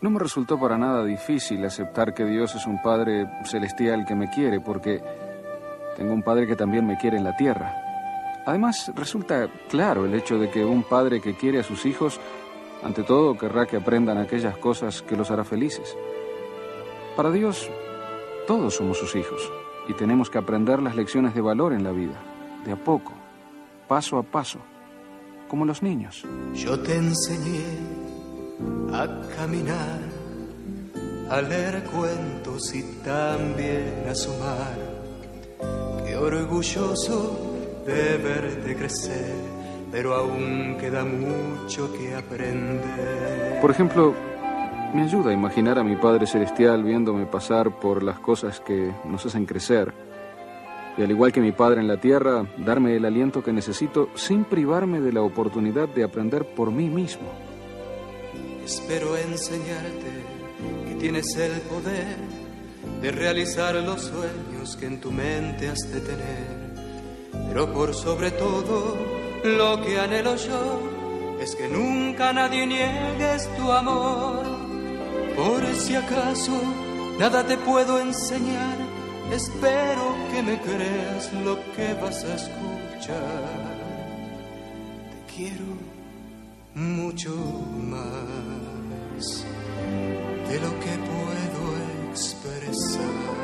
No me resultó para nada difícil aceptar que Dios es un Padre celestial que me quiere, porque tengo un Padre que también me quiere en la tierra. Además, resulta claro el hecho de que un padre que quiere a sus hijos, ante todo, querrá que aprendan aquellas cosas que los hará felices. Para Dios, todos somos sus hijos, y tenemos que aprender las lecciones de valor en la vida, de a poco, paso a paso, como los niños. Yo te enseñé a caminar, a leer cuentos y también a sumar. Qué orgulloso de verte crecer, pero aún queda mucho que aprender. Por ejemplo, me ayuda a imaginar a mi Padre Celestial viéndome pasar por las cosas que nos hacen crecer. Y al igual que mi Padre en la tierra, darme el aliento que necesito sin privarme de la oportunidad de aprender por mí mismo. Espero enseñarte que tienes el poder de realizar los sueños que en tu mente has de tener. Pero por sobre todo, lo que anhelo yo es que nunca nadie niegues tu amor. Por si acaso nada te puedo enseñar, espero que me creas lo que vas a escuchar. Te quiero mucho más de lo que puedo expresar.